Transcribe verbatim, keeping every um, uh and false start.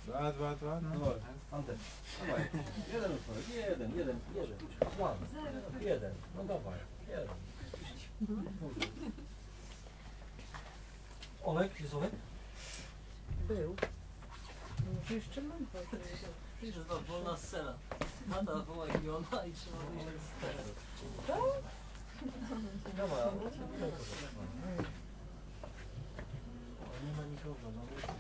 Dwa, dwa, dwa, no. Dawaj, Antek, dawaj. Jeden utworek, jeden, jeden, jeden. One. Jeden, no dawaj, jeden. Olek, jest Olek? Był. Może jeszcze mam Przecież to wolna scena. Tata woła i ona i trzeba wyjść z sceny. Dawaj, Nie ma nikogo, no.